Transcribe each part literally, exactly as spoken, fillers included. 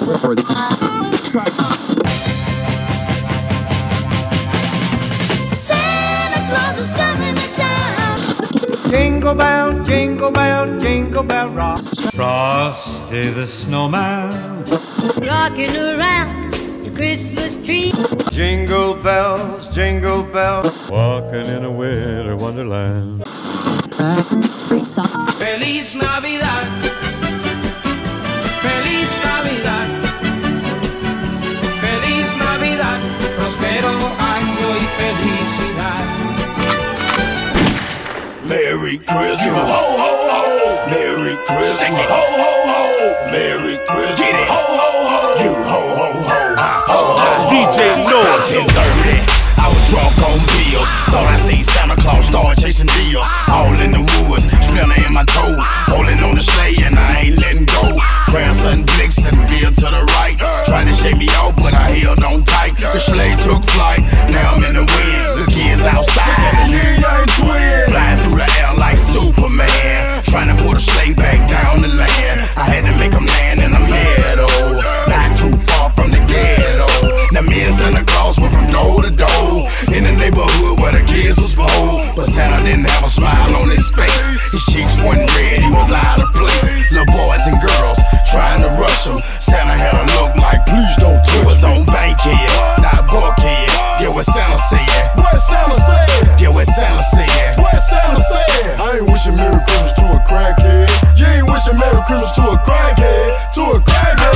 Santa Claus is coming to town. Jingle bell, jingle bell, jingle bell rock. Frosty the snowman, Rocking around the Christmas tree. Jingle bells, jingle bells. walking in a winter wonderland. Free socks. Feliz Navidad, Feliz Navidad, Feliz Navidad, prospero año y felicidad. Merry Christmas, ho ho ho. Merry Christmas, ho ho ho. Merry Christmas, ho ho ho. You ho ho ho. Ho ho ho. D J Noize. ten thirty. I was drunk on pills. Thought I seen Santa Claus start chasing deals. All in the woods, splinter in my toe. Holding on the sleigh and I ain't letting go. Grandson Blixen, veered to the right. Tried to shake me off, but I held on tight. The sleigh took flight. Now I'm in the wind. The kids outside. Flying through the air like Superman. Trying to pull the sleigh back down the land. I had to make them land in the middle. Not too far from the ghetto. Now me and Santa Claus went from door to door in the neighborhood where the kids was bold. But Santa didn't have a smile on his face. His cheeks wasn't red, he was out of place. Little boys and girls trying to rush him. Santa had a look like, please don't touch me. Was on Bankhead, not Buckhead. Yeah, what Santa said. What Santa said. Yeah, what Santa said. What Santa said. I ain't wishing Merry Christmas to a crackhead. You ain't wishing Merry Christmas to a crackhead. To a crackhead.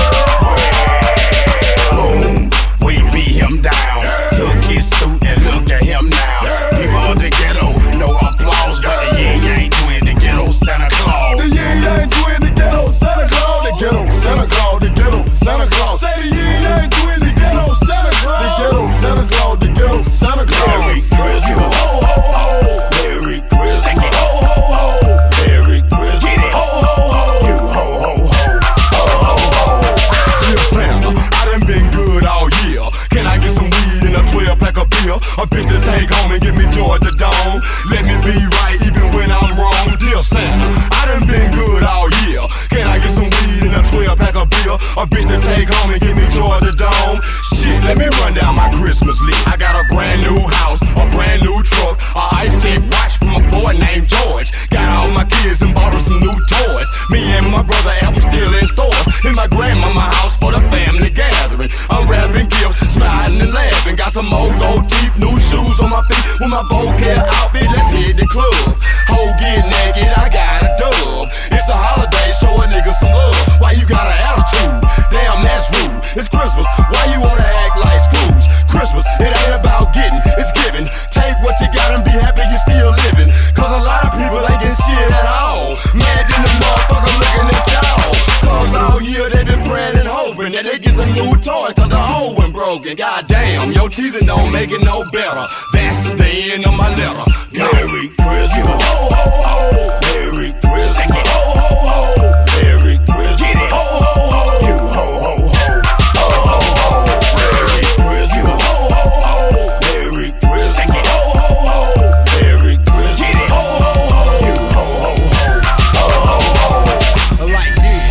Boom, we beat him down. Took his suit and look at him now. People of the ghetto, no applause, but the yin yang twin, the ghetto Santa Claus. The yin yang twin, the ghetto Santa Claus. The ghetto Santa Claus, the ghetto Santa Claus. Say the yin yang twin, the ghetto Santa Claus. The ghetto Santa Claus, the ghetto Santa Claus. Merry Christmas, ho ho ho. Merry Christmas, ho ho ho. Merry Christmas, ho ho ho. You ho ho ho. Ho ho ho. Dear Santa, I done been good all year. Can I get some weed and a twelve pack of beer? A bitch to take home and give me joy to dawn. Let me be right even when I'm wrong. Dear Santa, I done been good all year. Can I get some weed and a twelve pack of beer? A bitch to take home and give me joy to dawn. Shit, let me run down my Christmas list. I got a brand new house, a brand new truck, a ice tech watch from a boy named George. Got all my kids and bought her some new toys. Me and my brother Apple still in stores. In my grandmama house for the family gathering. I'm wrapping gifts, smiling and laughing. Got some old gold teeth, new shoes on my feet. With my bouquet outfit, let's hit the club. Ho, get naked, I got a dub. It's a holiday, show a nigga some love. Why you got an attitude? Damn, that's rude. It's Christmas, why you wanna act like Scrooge? Christmas, it ain't about getting, it's giving. Take what you got and be happy you're still living. Cause a lot of people ain't getting shit at all. Mad in the motherfucker looking at y'all. Cause all year they been praying and hoping that they get some new toys cause the old one broken. God damn, your teasing don't make it no better. That's the end of my letter. Merry Christmas, ho ho ho. Merry Christmas, ho ho ho. Merry Christmas, ho ho ho. You ho ho ho. Ho ho ho. Merry Christmas, ho ho ho. Merry Christmas, ho ho ho. Merry Christmas, ho ho ho. You ho ho ho. Ho ho ho. Like this.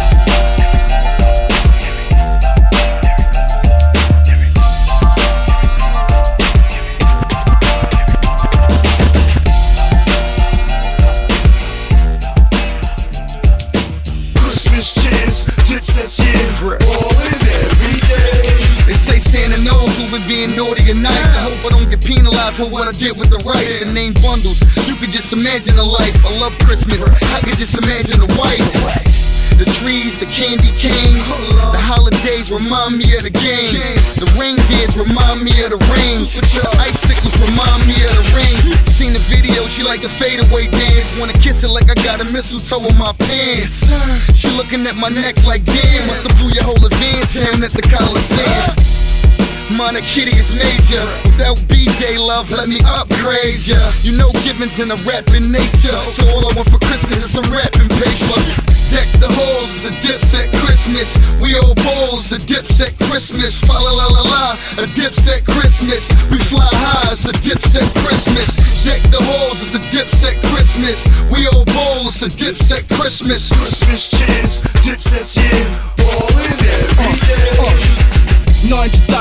They say Santa knows who was being naughty or nice. I hope I don't get penalized for what I did with the rice. The name bundles, you could just imagine a life. I love Christmas, I could just imagine a wife. The trees, the candy canes, the holidays remind me of the game. The reindeers remind me of the rain. The icicles remind me of the rain. Seen the video, she like the fadeaway dance. Wanna kiss it like I got a mistletoe in my pants. She looking at my neck like damn, musta blew your whole advance down at the Coliseum. Minor kitty is major. Without B-Day love, let me upgrade ya. You know giving's in a rapping nature. So all I want for Christmas is some rapping paper. Deck the halls, it's a dipset Christmas. We old balls, a dipset Christmas. Fa la la la la, a dipset Christmas. We fly high, it's a dipset Christmas. Deck the halls, it's a dipset Christmas. We old balls, a dipset Christmas. Christmas cheers, dipsets, yeah. All in every day.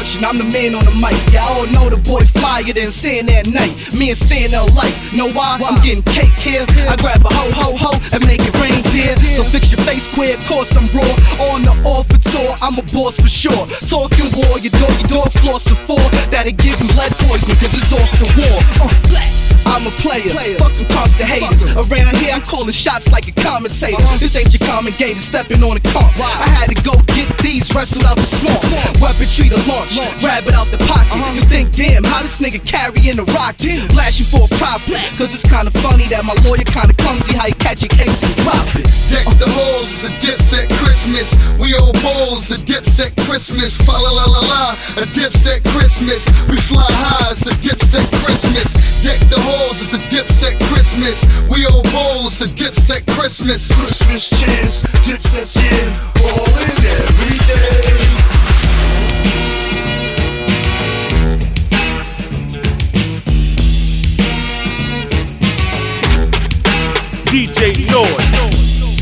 production, I'm the man on the mic. Y'all all know the boy flyer than Santa at night. Me and Santa alike. Know why? I'm getting cake here. I grab a ho ho ho and make it rain, dear. So fix your face queer, cause I'm raw. On the off for tour, I'm a boss for sure. Talking war, your dog, your dog floss a four. That'll give you lead poisoning, cause it's off the wall. Uh, I'm a player, fuck them constant haters. Around here, I'm calling shots like a commentator. This ain't your common gator stepping on a comp. I had to go get these wrestled out the swamp. Weaponry to launch, grab it out the pocket. You think, damn, how this nigga carrying a rock? Blast you for a profit, cause it's kinda funny that my lawyer kinda clumsy how you catch your case and drop it. Deck the halls, it's a Dipset Christmas. We old balls, a Dipset Christmas. Fa la la la la, a Dipset Christmas. We fly high, it's a Dipset Christmas. Deck the halls, it's a Dipset Christmas. We old balls, a Dipset Christmas. Christmas cheers, Dipset's here, all in every day. D J Noize.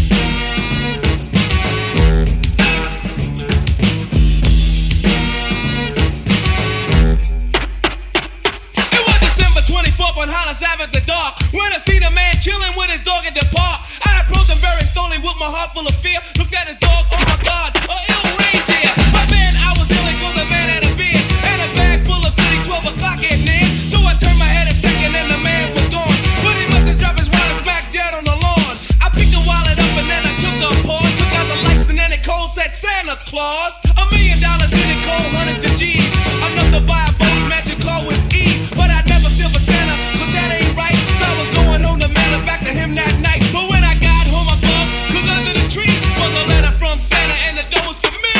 On Hollis Ave at the dark, when I seen a man chilling with his dog at the park, I approached him very slowly with my heart full of fear. Looked at his dog, oh my God, a ill reindeer. My man, I was ill cause the man had a beard and a bag full of goodies, twelve o'clock at near. So I turned my head a second and the man was gone. But he must have dropped his wallet smack dead on the lawn. I picked the wallet up and then I took a pause, took out the lights and then it cold said Santa Claus. A million dollars in it cold, hundreds of G's. Enough to buy a boat, magic car with ease. But I'd never steal for Santa. Back to him that night, but when I got home I bugged, cause under the tree was a letter from Santa and the dough was for me.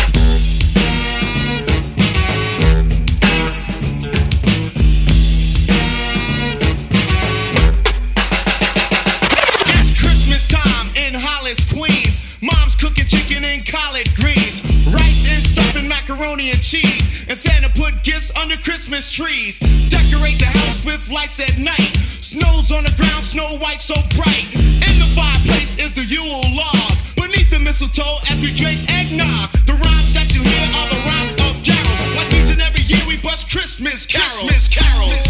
It's Christmas time in Hollis, Queens. Mom's cooking chicken and collard greens, rice and stuffing macaroni and cheese, and Santa put gifts under Christmas trees. Decorate the house with lights at night. Snow's on the ground, snow white so bright. In the fireplace is the Yule log. Beneath the mistletoe as we drink eggnog. The rhymes that you hear are the rhymes of carols. Like each and every year we bust Christmas carols. Christmas carols.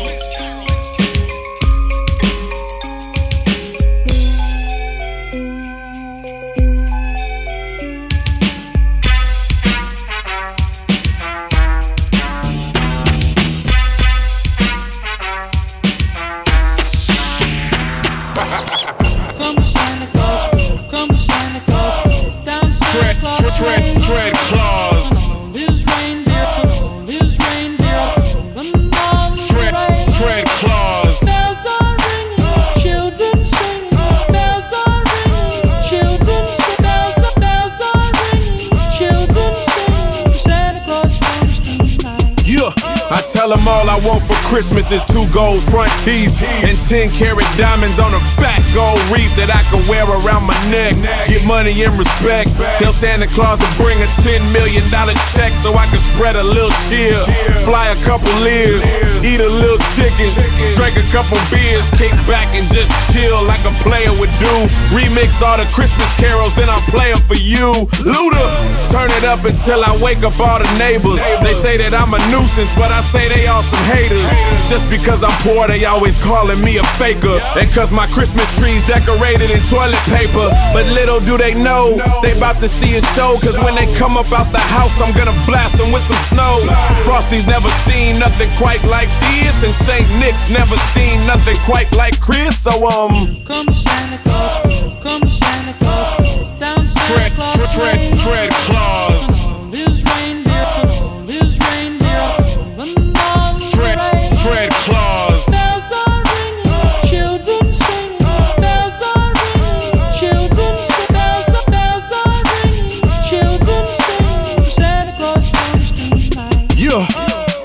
Tell them all I want for Christmas is two gold front teeth and ten karat diamonds on a fat gold wreath that I can wear around my neck. Get money and respect. Tell Santa Claus to bring a ten million dollar check so I can spread a little cheer. Fly a couple lives, eat a little chicken, drink a couple beers, kick back and just chill like a player would do. Remix all the Christmas carols, then I'll play them for you. Luda, turn it up until I wake up all the neighbors. They say that I'm a nuisance, but I say they all some haters. Just because I'm poor, they always calling me a faker. And cause my Christmas tree's decorated in toilet paper. But little do they know, they about to see a show. Cause when they come up out the house, I'm gonna blast them with some snow. Frosty's never seen nothing quite like this, and Saint Nick's never seen nothing quite like Chris. So um come Santa Claus, come Santa Claus, down Santa Claus Fred, Fred Claus. His reindeer, his reindeer, and on the Fred, Fred Claus. Bells are ringing, children sing. Bells are ringing, children sing. Bells are, bells are ringing, children sing. Santa Claus comes tonight. Yeah.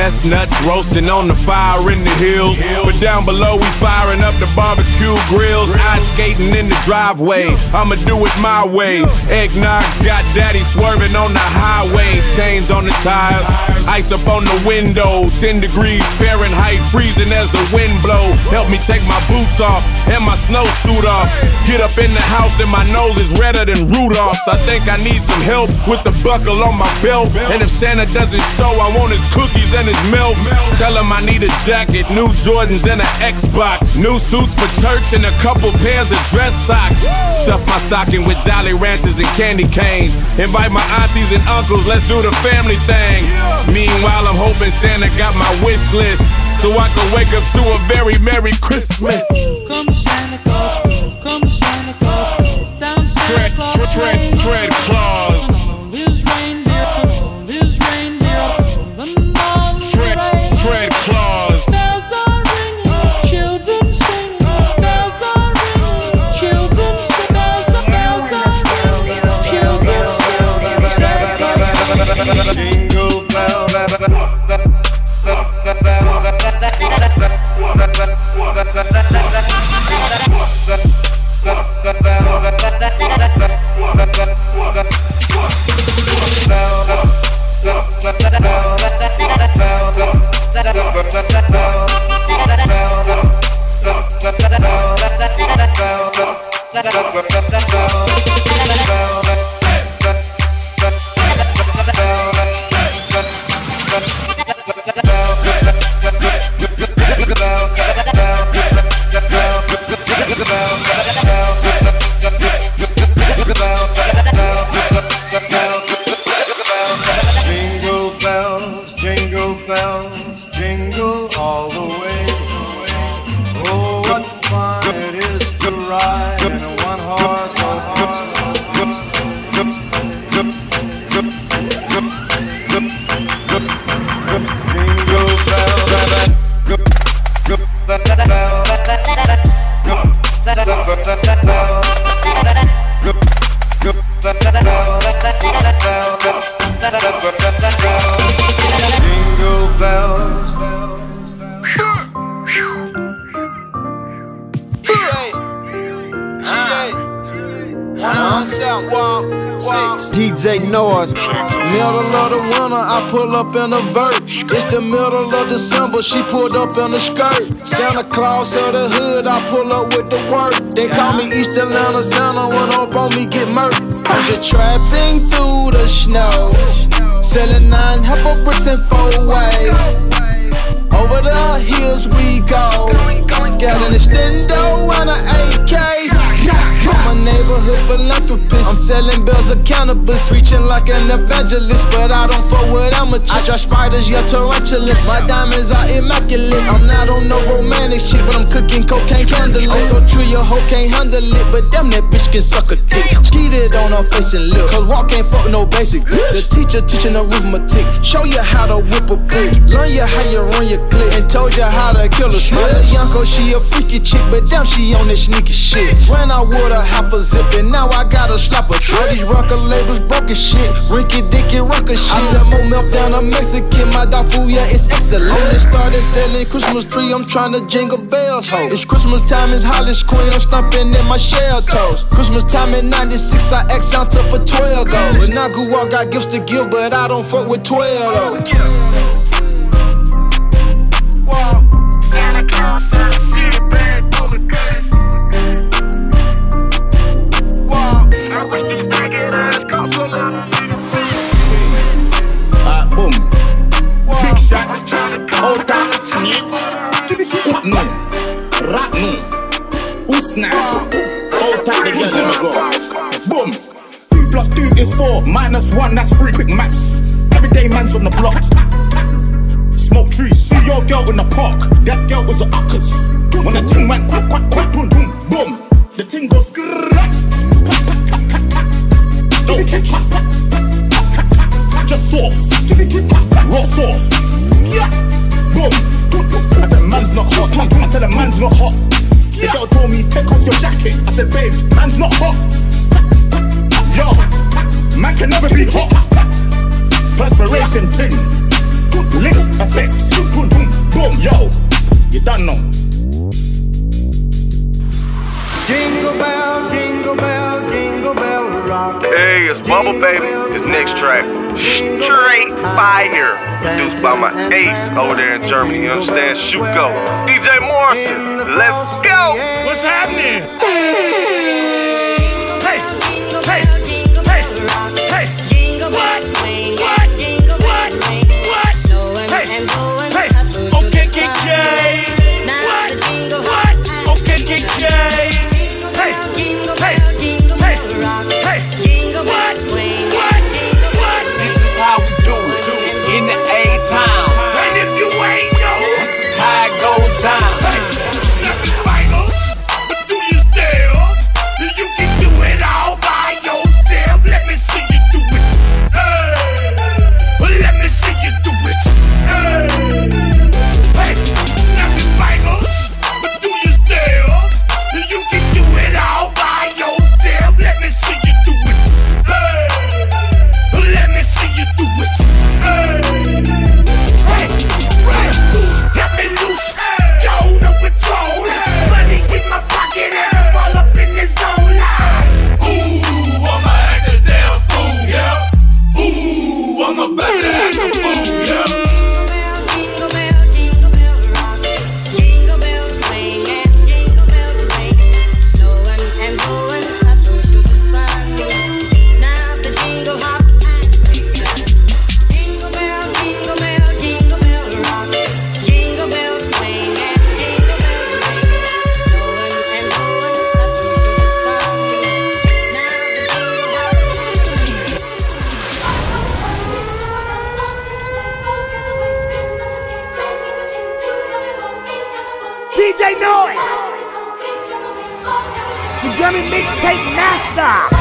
chestnuts roasting on the fire in the hills. But down below we firing up the barbecue grills. Ice skating in the driveway, I'ma do it my way. Eggnog's got daddy swerving on the highway. Chains on the tires, ice up on the window. Ten degrees Fahrenheit, freezing as the wind blow. Help me take my boots off and my snowsuit off. Get up in the house and my nose is redder than Rudolph's. I think I need some help with the buckle on my belt. And if Santa doesn't show, I want his cookies and his milk. Tell him I need a jacket, new Jordans and an Xbox. New suits for church and a couple pairs of dress socks. Stuff my stocking with Jolly Ranchers and candy canes. Invite my aunties and uncles, let's do the family thing. Meanwhile, I'm hoping Santa got my wish list, so I can wake up to a very Merry Christmas. Come Santa Claus, come Santa Claus, down Santa Claus Lane. Fred Claus. His reindeer, his reindeer, and all the rain. Fred Claus. Bells are ringing, children sing. Bells are ringing, children sing. Bells are, bells are ringing, children sing. Santa Claus. Jingle bell. Jingle bells, jingle bells, jingle all the way. Oh, what fun it is to ride in a one-horse Jingle bells. D J Noize. Middle of the winter, I pull up in a vert. It's the middle of December, she pulled up in a skirt. Santa Claus of the hood, I pull up with the work. They call me East Atlanta Santa, when up on me get murked. I'm just trapping through the snow, selling nine heifer bricks in four waves. Over the hills we go, got an extendo and an A K. I'm a neighborhood philanthropist. I'm selling bills of cannabis, preaching like an evangelist, but I don't fuck with amateurs. I draw spiders, yeah, tarantulas. My diamonds are immaculate. I'm not on no romantic shit, but I'm cooking cocaine candlelit. I'm so true, your hoe can't handle it, but damn that bitch can suck a dick. Skeeted on her face and lip, cause walk ain't fuck no basic. The teacher teaching arithmetic, show you how to whip a brick, learn you how you run your clip, and told you how to kill a snake. My Yanko, she a freaky chick, but damn she on that sneaky shit. When I wore a half a zip, and now I gotta slap a trick. All these rocker labels broken shit, rinky dinky rocker shit. I sell more milk down a Mexican, my dog food, yeah, it's excellent. I just started selling Christmas tree, I'm trying to jingle bells, ho. It's Christmas time, it's Hollis Queen, I'm stomping in my shell toes. Christmas time in ninety-six, I X out for twelve goals. When I go out, got gifts to give, but I don't fuck with twelve though. Santa Claus, I see the bag full of goodies. Wow, I wish this faggot ass cost a little nigga. Ah, boom. Big shot. Old time sneak. Scoot no. Rat no. Usna. Old time the girl in the go. Boom. Two plus two is four. Minus one, that's three. Quick maths. Everyday man's on the block. Smoke trees, see your girl in the park. That girl was a uckers. When the ting went quack, quack, quack, boom, boom, boom, the ting goes grrrr. Just sauce, raw sauce. Boom. I said man's not hot. I said the man's not hot. The girl told me take off your jacket. I said babes, man's not hot. Yo, man can never be hot. Perspiration ting. good licks, effects, boom, boom, boom, yo. You done know. Jingle bell, jingle bell, jingle bell rock. Hey, it's Bubble Baby. This next track, straight fire. Produced by my ace over there in Germany. You understand? Shuko. D J Morrison. Let's go. What's happening? Hey, hey, hey, hey, hey. Jingle bells swing, jingle bells ring. Snowing and blowing up through the Okay, K K. Now the jingle hop. Okay, K K. Hey, jingle bell, jingle bell rock. Jingle bells swing, jingle bells ring. This is how we do it in the A-Town. And if you ain't know, How it goes down. nothing vital, but do you still? You can do it all by yourself. Let me see you do it. Hey, well, let me see you do it. Hey, hey, nothing vital, but do you still? You can do it all by yourself. Let me see you do it. Hey, let me see you do it. Hey, hey, right, let me loose. Go no control. Money in my pocket and I fall up in the zone line. Ooh, I'ma act a damn fool, yeah. Ooh, I'm about to act a fool, yeah. Jingle bell, jingle bell rock. Jingle bells swing and jingle bells ring. Snowing and blowing up through the fun. Now the jingle hop has begun. Jingle bell, jingle bell, jingle bell rock. Jingle bells swing and jingle bells ring. Snowing and blowing up through the fun. Now the jingle hop has begun. D J Noize, the German mixtape master.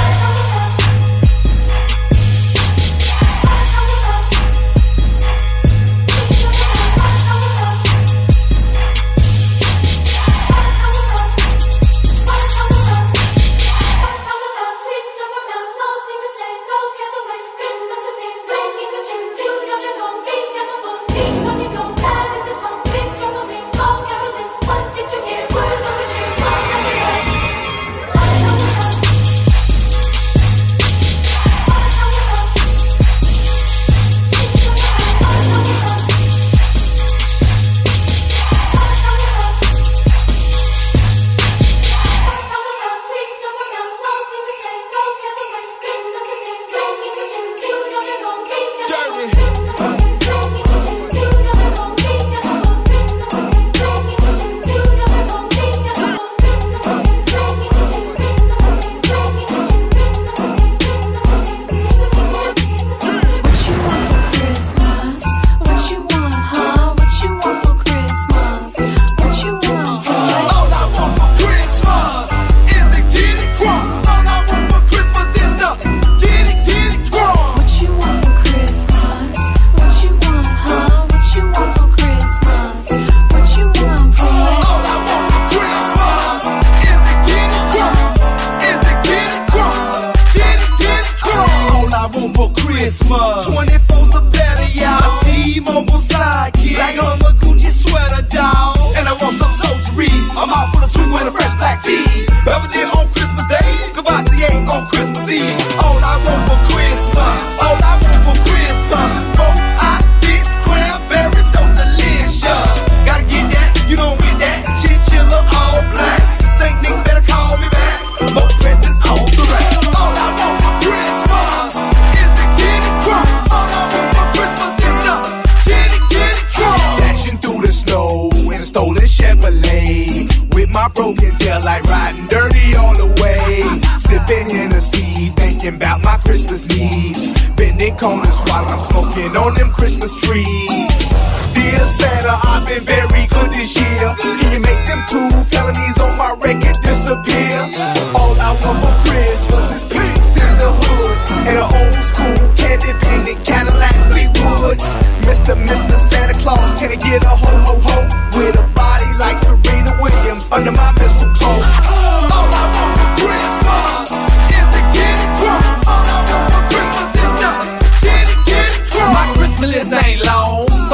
twenty-four's a better, y'all. T-Mobile sidekick. Like I'm a Gucci sweater, dawg. And I want some soldieries. I'm out for the tweet with a fresh black tee. Belvedere on Christmas Day, Cavassier on Christmas Eve. All I want for Christmas, all I want for Christmas. Four hot bits, cranberries, so delicious. Gotta get that, you don't get that. Chinchilla all black. Saint Nick better call me back. More presents on the rack. All I want for Christmas is to get it drunk. All I want for Christmas is to get it, get it drunk. Dashing through the snow in a stolen Chevrolet, with my broken tail light riding dirty all the way. Sipping Hennessy, thinking about my Christmas needs. Bending corners while I'm smoking on them Christmas trees. Dear Santa, I've been very good this year. Can you make them two felonies on my record disappear? All I want for Christmas is peace in the hood, and an old school candy painted Cadillac Fleetwood. Mister Mister Santa Claus, can I get a ho ho ho with a body like Serena Williams under my mistletoe? All I want for Christmas is to get it drunk. All I want for Christmas is to get it, get it drunk. My Christmas list ain't long.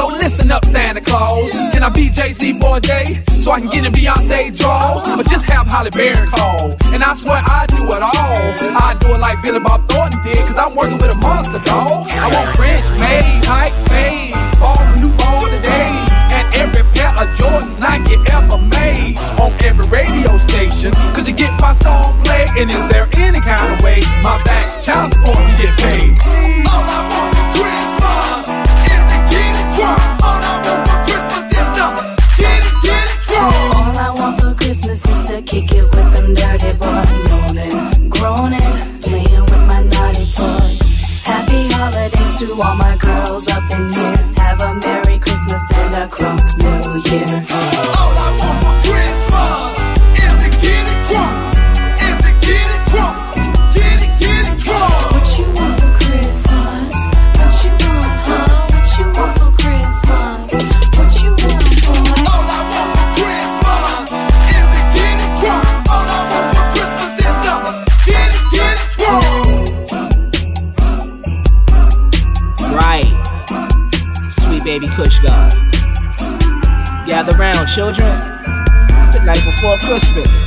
be Jay-Z for a day, so I can get in Beyonce draws, or just have Holly Berry call. And I swear I do it all. I do it like Billy Bob Thornton did, cause I'm working with a monster, dog. I want French made, hype made, all the new all today. And every pair of Jordans Nike ever made on every radio station. Could you get my song played? And is there any kind of way my back child support can get paid? All I want for Christmas is to get it drunk. All I want for Christmas is to get it, get it drunk. All I want for Christmas is to kick it with them dirty boys. Moaning, groaning, playing with my naughty toys. Happy holidays to all my girls up in here. Have a Merry Christmas and a crunk New Year. All I want for Christmas is to get it drunk. Is to get it drunk. Get it, get it drunk. What you want for Christmas? What you want, huh? What you want for Christmas? What you want, boy? All I want for Christmas is to get it drunk. All I want for Christmas is to get it, get it drunk. Right. Sweet baby Kush God. Gather round, children. It's the night before Christmas.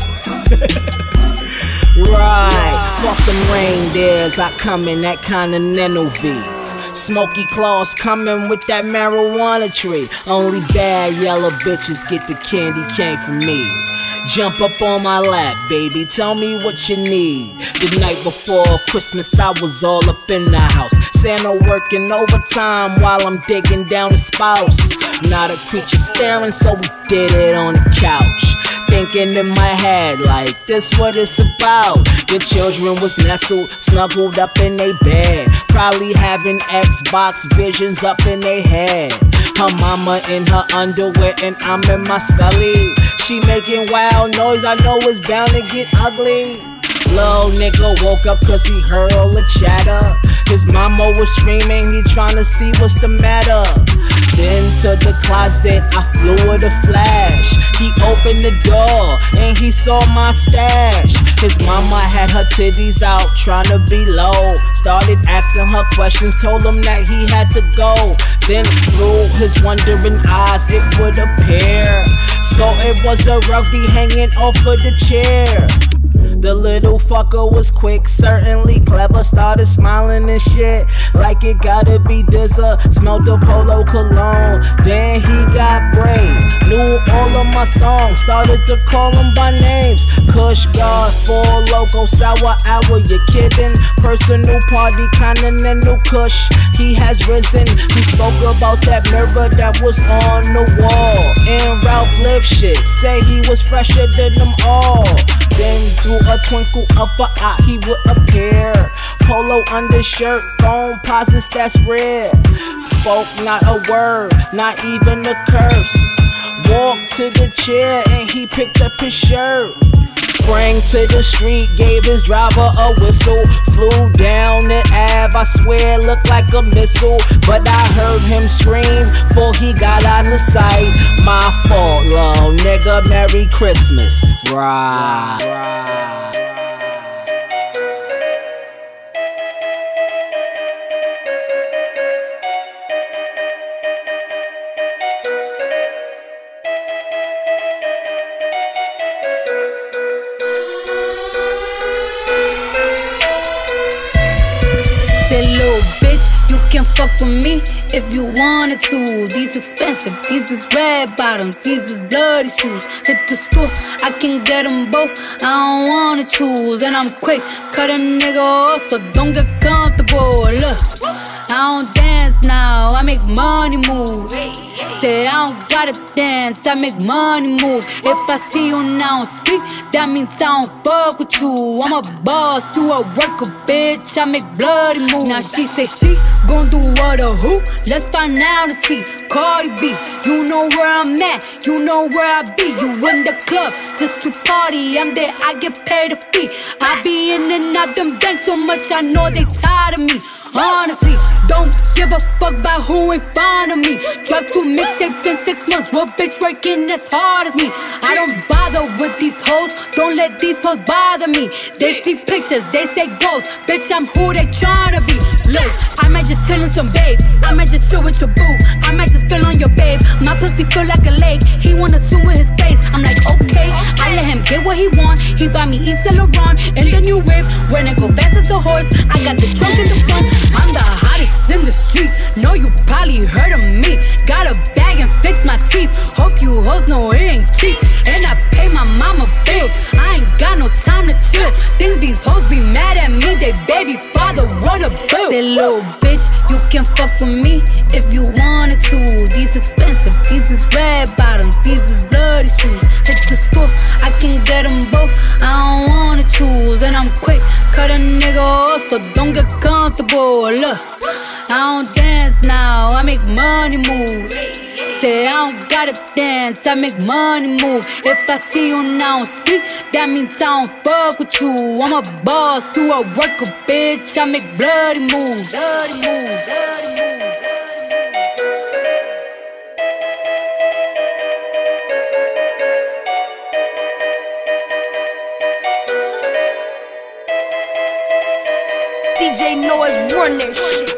Right. Fuck them reindeers. I come in that Continental V. Smoky claws coming with that marijuana tree. Only bad yellow bitches get the candy cane from me. Jump up on my lap, baby, tell me what you need. The night before Christmas, I was all up in the house. Santa working overtime while I'm digging down the spouse. Not a creature staring, so we did it on the couch. Thinking in my head, like, this what it's about. The children was nestled, snuggled up in their bed. Probably having Xbox visions up in their head. Her mama in her underwear and I'm in my scully. She making wild noise, I know it's bound to get ugly. Little nigga woke up cause he heard all the chatter. His mama was screaming, he tryna see what's the matter. Then to the closet, I flew with a flash. He opened the door and he saw my stash. His mama had her titties out, tryna be low. Started asking her questions, told him that he had to go. Then through his wondering eyes, it would appear. So it was a rugby hanging off of the chair. The little fucker was quick, certainly clever. Started smiling and shit like it gotta be Dizza. Smelled the Polo cologne, then he got brave. Knew all of my songs, started to call them by names. Kush God, Four Loco, Sour Hour, you kidding? Personal party, continental Kush, he has risen. He spoke about that mirror that was on the wall. And Ralph Liv shit, say he was fresher than them all. Then through a twinkle of an eye he would appear. Polo undershirt, phone posits that's red. Spoke not a word, not even a curse. Walked to the chair and he picked up his shirt. Sprang to the street, gave his driver a whistle. Flew down the Ave, I swear looked like a missile. But I heard him scream before he got out of sight. My fault, little nigga, Merry Christmas. Right, right. Say, little bitch, you can fuck with me if you wanted to. These expensive, these is red bottoms, these is bloody shoes. Hit the store, I can get them both, I don't wanna choose. And I'm quick, cut a nigga off, so don't get comfortable. Look, I don't dance now, I make money move. Say I don't gotta dance, I make money move. If I see you now speak, that means I don't fuck with you. I'm a boss, you a worker, bitch, I make bloody moves. Now she say she gon' do what or who? Let's find out and see. Cardi B, you know where I'm at, you know where I be. You in the club just to party, I'm there, I get paid a fee. I be in and out them banks so much, I know they tired of me. Honestly, don't give a fuck about who in front of me. Drop two mixtapes in six months, what bitch working as hard as me? I don't bother with these hoes, don't let these hoes bother me. They see pictures, they say goals, bitch I'm who they tryna be. Look, I might just chill in some babe. I might just chill with your boo. I might just spill on your babe. My pussy feel like a lake. He wanna swim with his face. I'm like, okay. I let him get what he want. He buy me East Saint Laurent in the new whip. When it go fast as a horse, I got the trunk in the front. I'm the hottest in the street. Know you probably heard of me. Got a bag and fix my teeth. Hope you hoes know it ain't cheap. And I pay my mama bills. I ain't got no time to chill. Think these hoes be mad at me. They baby father wanna bill. Say little bitch, you can fuck with me if you wanted to. These expensive, these is red bottoms, these is bloody shoes. Hit the store, I can get them both. I don't wanna choose, and I'm quick, cut a nigga off, so don't get comfortable. Look, I don't dance now, I make money moves. Say I don't gotta dance, I make money move. If I see you now speak, that means I don't fuck with you. I'm a boss, you a worker, bitch. I make bloody moves. Bloody moves. Bloody moves. D J Noize run that shit.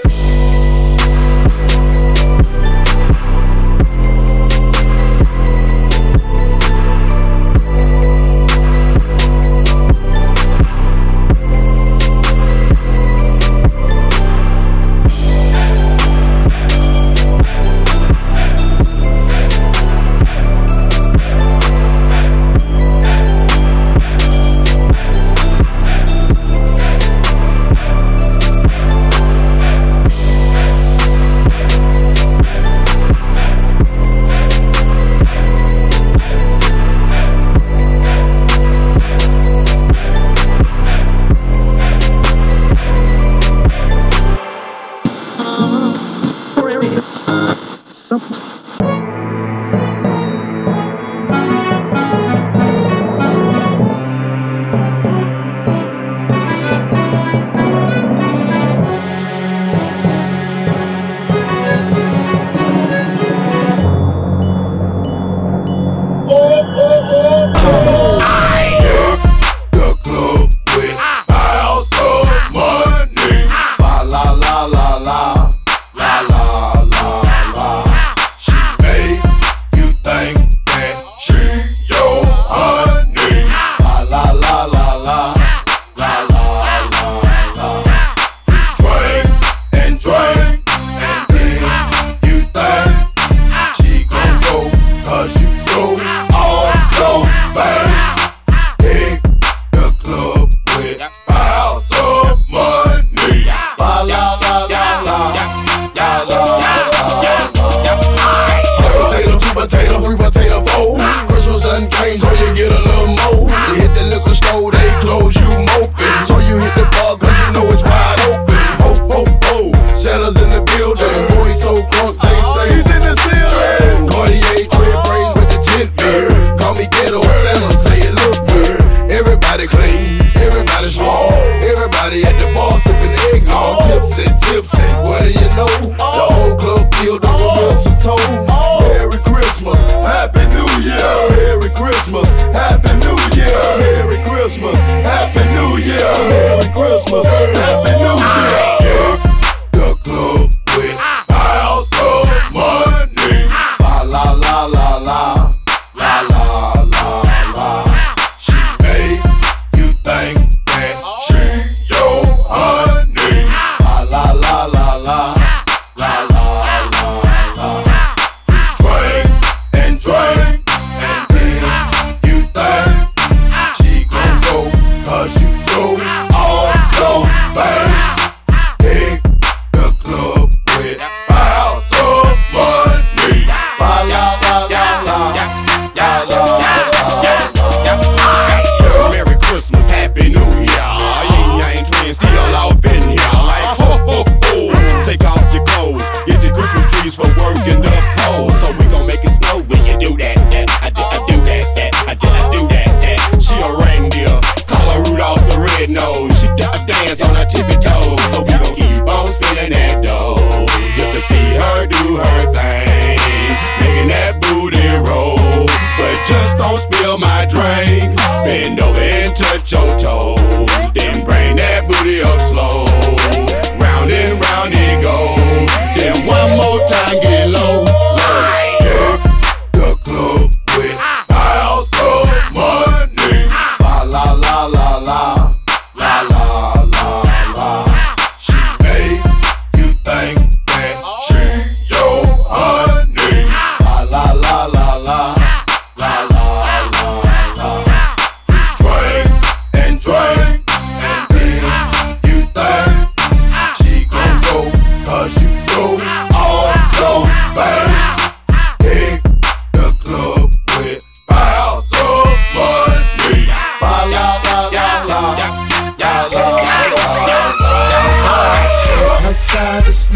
Touch your toes, then bring that booty up slow, round and round.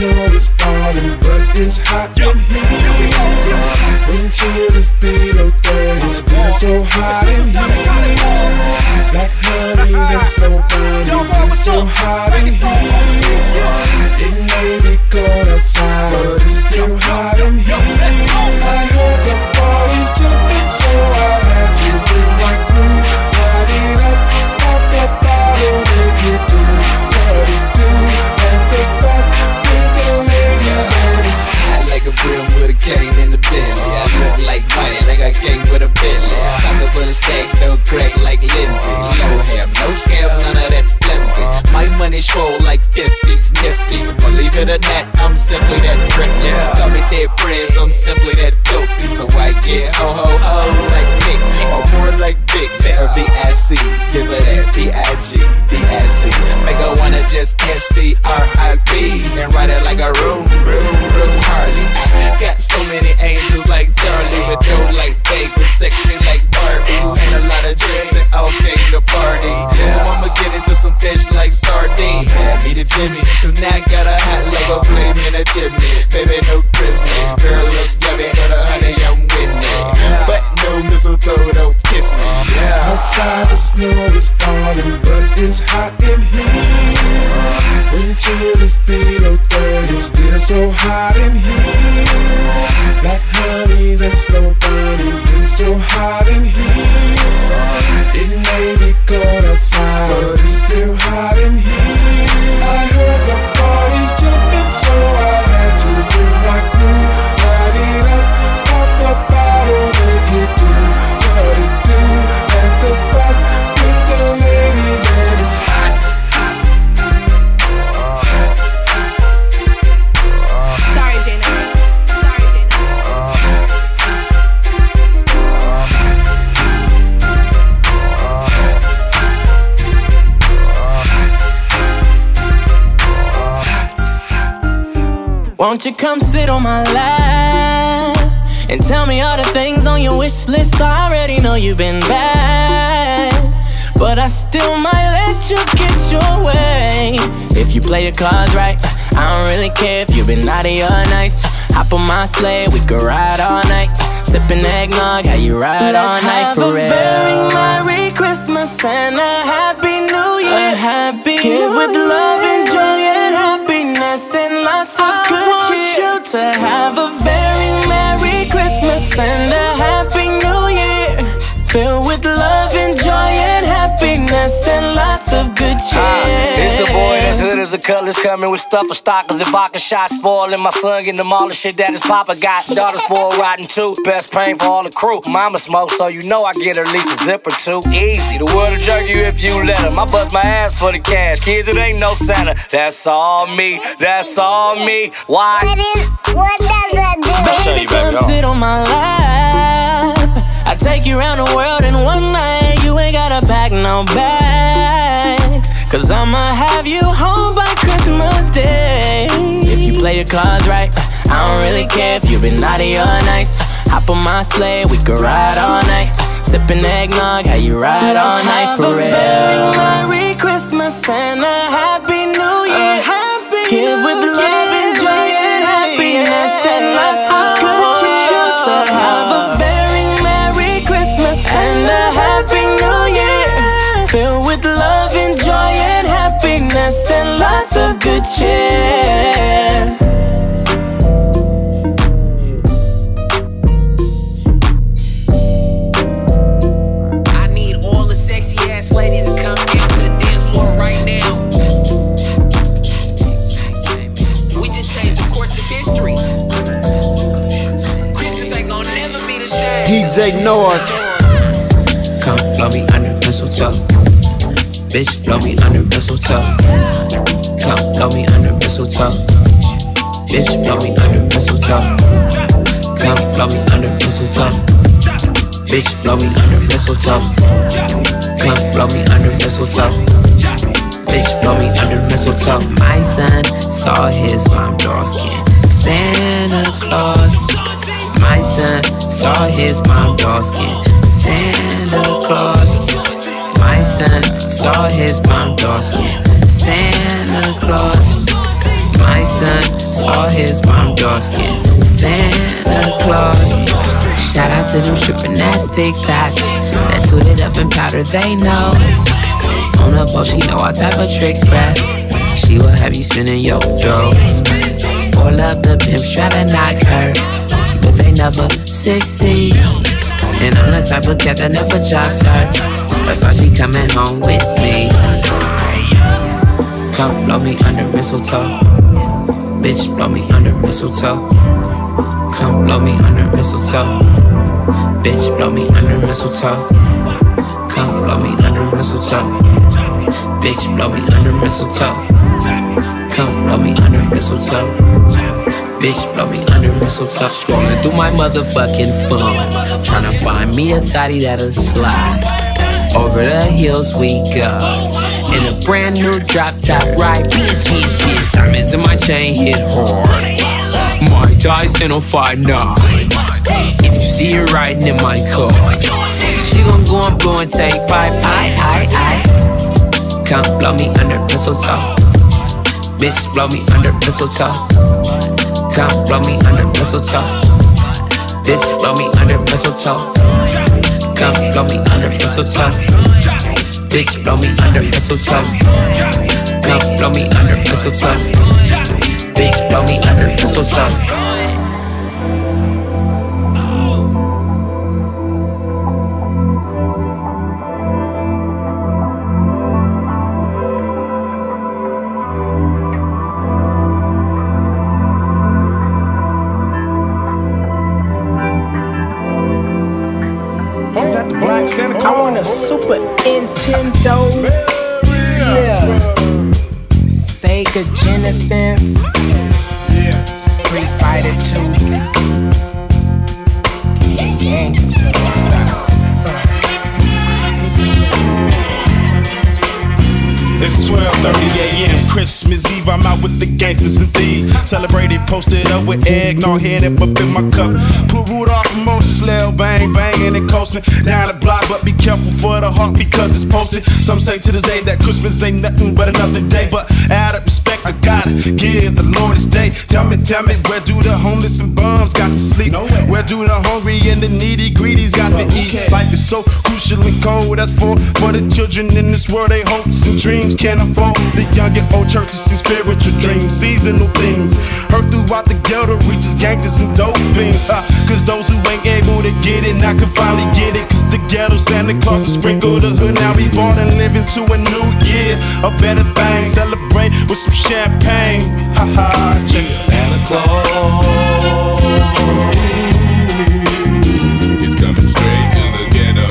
snow is falling, but it's hot in here. Wind chill is below thirty, it's still so hot in here. Like honey and snow bunnies, it's so hot in here. It may be cold outside, but it's still hot in here. I heard the party's jumping, so I had to bring my crew. Light it up, pop that bottle, make it do what it do. At the spot, with the ladies, and it's hot like a brim with a cane in the Bentley. I look like money, like I came with a Bentley. Pocket full of stacks, no crack like Lindsay. Low hair, no scam, none of that flimsy. My money swole like fifty, nifty. Believe it or not, I'm simply that thrifty. Call me dead prayers, I'm simply that filthy. So I get ho ho ho like Nick, or more like Big, or B I C. Give it that B I G, D I C. Make her wanna just S C R I P and ride it like a room, room, room Harley. I got so many angels like Charlie, with dough like Bagel, sexy like Barbie. Who had a lot of drinks and all came to party. So I'ma get into some fish like sardine. Add me to Jimmy, cause now I got a hot Lego flame in a chimney. Baby, no Christmas, girl look yummy, but a honey I'm with me. But no mistletoe, don't kiss me. Yeah. Outside the snow is falling, but it's hot in here. Wind chill is below thirty, it's still so hot in here. Like honeys and snow bunnies, it's so hot in here. It may be cold outside, but it's still hot in here. I heard the party's jumping, so I had to bring my crew. Light it up, pop a bottle, make it do what it do. At the spot with the ladies, and it's hot. Sorry, Dana. Sorry, Dana. Won't you come sit on my lap and tell me all the things on your wish list? I already know you've been bad, but I still might let you get your way. If you play your cards right, I don't really care if you've been naughty or nice. Hop on my sleigh, we could ride all night. Sippin' eggnog, how you ride all night for real. Let's have a very Merry Christmas and a Happy New Year. A happy Give with love and joy and happiness and lots of good cheer. I want you to have a very Merry Christmas and a Happy New Year, filled with love and joy and happiness and lots of good cheer. Uh, it's the boy that's hood as a cutlass, coming with stuff for stockers. If I can shot spoiling, my son getting them all the shit that his papa got. Daughter spoiled rotten too, best pain for all the crew. Mama smoke, so you know I get at least a zip or two. Easy, the world will jerk you if you let him. I bust my ass for the cash, kids it ain't no Santa. That's all me, that's all me. Why? What, is, what does that do? Baby, come sit on my lap. I take you around the world in one night. You ain't gotta pack no bags, cause I'ma have you home by Christmas Day. If you play your cards right, I don't really care if you've been naughty or nice. Hop on my sleigh, we could ride all night. Sippin' eggnog, how you ride all night for real. Let's have a very Merry Christmas and a Happy New Year. Give with love and joy and happiness and lots of good cheer. To have a very Merry Christmas and a Happy New Year, filled with love and joy and happiness and lots of good cheer. I need all the sexy ass ladies to come down to the dance floor right now. We just changed the course of history. Christmas ain't gonna never be the same. D J Noize. Come blow me under mistletoe. Bitch, blow me under mistletoe. Come blow me under mistletoe. Bitch, blow me under mistletoe. Come blow me under mistletoe. Bitch, blow me under mistletoe. Come blow me under mistletoe. Bitch, blow me under mistletoe. My son saw his mom dark skin Santa Claus. My son saw his mom dark skin Santa Claus. My son saw his mom dark skin Santa Claus. my son saw his mom door skin. Santa Claus. Shout out to them stripping ass thick thoughts that tooted up and powder they nose. On the boat, she know all type of tricks, bruh. She will have you spinning your dough. All up the pimps try to knock her, but they never succeed. And I'm the type of cat that never jocks her. That's why she coming home with me. Come blow me under mistletoe. Bitch, blow me under mistletoe. Come blow me under mistletoe. Bitch, blow me under mistletoe. Come blow me under mistletoe. Bitch, blow me under mistletoe. Come blow me under mistletoe. Bitch, blow me under mistletoe. Scrolling through my motherfucking phone, tryna find me a thotty that'll slide. Over the hills we go, in a brand new drop top ride. Biz, biz, biz. Diamonds in my chain hit hard. My Dyson on five nine. If you see her riding in my car, she gon' go and blow and take five. I, I, I. Come blow me under mistletoe. Bitch, blow me under mistletoe. Come blow me under mistletoe. Bitch, blow me under mistletoe. Come blow me under mistletoe. Bitch, blow me under mistletoe. Come blow me under mistletoe. Bitch, blow me under mistletoe. I want a Super Nintendo. Yeah. Sega Genesis. Street Fighter two. It's twelve thirty a m Christmas Eve, I'm out with the gangsters and thieves. Celebrated, posted up with eggnog, head up up in my cup. Put Rudolph and Moses, Lil bang, banging and coasting down the block, but be careful for the hawk because it's posted. Some say to this day that Christmas ain't nothing but another day, but out of respect, I gotta give the Lord his day. Tell me, tell me, where do the homeless and bums got to sleep? Where do the hungry and the needy greedies got to eat? Life is so crucial and cold, that's for, for the children in this world, they hopes and dreams can't afford. The young and old churches and spiritual dreams, seasonal things heard throughout the ghetto reaches gangsters and dope fiends. Uh, Cause those who ain't able to get it now can finally get it. Cause the ghetto Santa Claus to sprinkle the hood. Now we born and living to a new year, a better thing. Celebrate with some champagne. Ha ha, check it. Santa Claus is coming straight to the ghetto.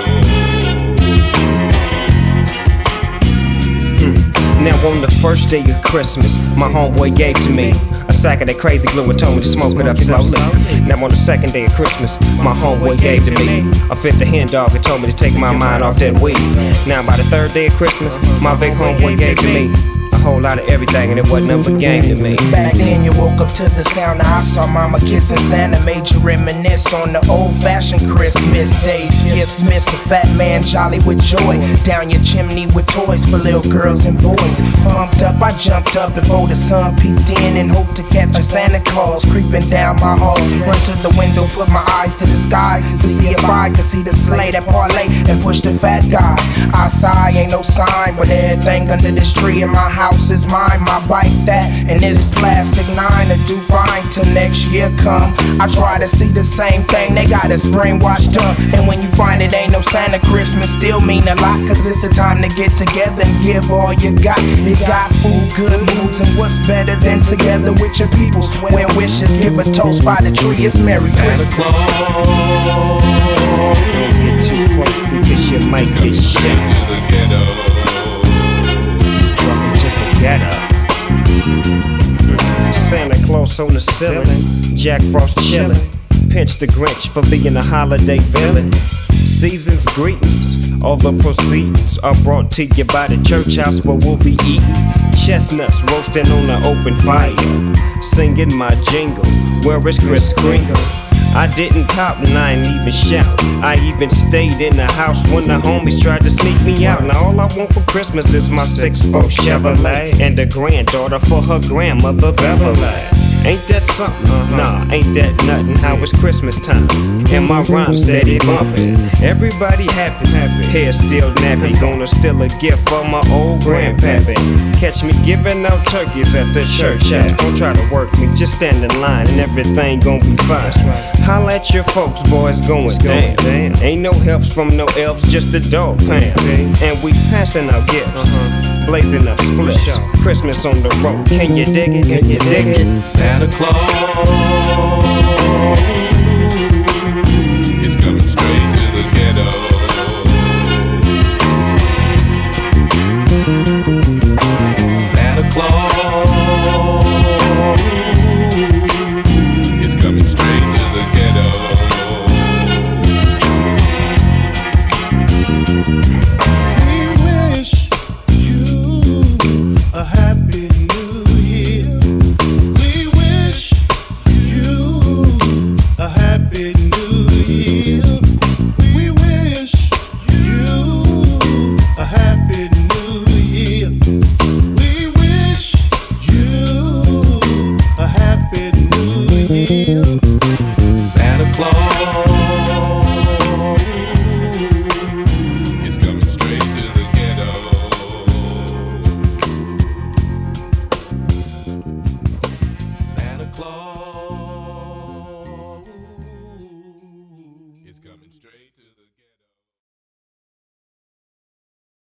Now on the first day of Christmas, my homeboy gave to me a sack of that crazy glue and told me to smoke it up slowly. Now on the second day of Christmas, my homeboy gave to me a fifth of hen dog and told me to take my mind off that weed. Now by the third day of Christmas, my big homeboy gave to me a whole lot of everything, and it wasn't nothing but game to me. Back then you woke up to the sound of I saw mama kissing Santa, made you reminisce on the old-fashioned Christmas days. Gifts miss a fat man jolly with joy, down your chimney with toys for little girls and boys. Pumped up, I jumped up before the sun peeked in and hoped to catch a Santa Claus creeping down my hall. Run to the window, put my eyes to the sky to see if I could see the sleigh that parlay and push the fat guy. I sigh, ain't no sign, but everything under this tree in my house is mine. My bike that and this plastic nine to do fine till next year come. I try to see the same thing, they got us brainwashed up. And when you find it ain't no Santa, Christmas still mean a lot. Cause it's the time to get together and give all you got. You got food, good moods, and what's better than together with your people. Swear wishes, give a toast by the tree, it's Merry Christmas. Don't get too close because you might get shot. Ghetto. Santa Claus on the ceiling, Jack Frost chillin', pinch the Grinch for being a holiday villain. Season's greetings, all the proceeds are brought to you by the church house where we'll be eating chestnuts roasting on the open fire, singing my jingle, where is Kris Kringle? I didn't pop and I ain't even shout. I even stayed in the house when the homies tried to sneak me out. Now all I want for Christmas is my six four Chevrolet and a granddaughter for her grandmother Beverly. Ain't that something? Nah, ain't that nothing. How it's Christmas time and my rhyme steady bumping. Everybody happy, happy. Hair still nappy. Gonna steal a gift for my old grandpappy. Catch me giving out turkeys at the church house. Don't try to work me, just stand in line and everything gon' be fine. Holla at your folks, boys, going down. Ain't no helps from no elves, just a dog pound. And we passing out gifts, blazing up splits. Christmas on the road, can you dig it? Can you dig it? Santa Claus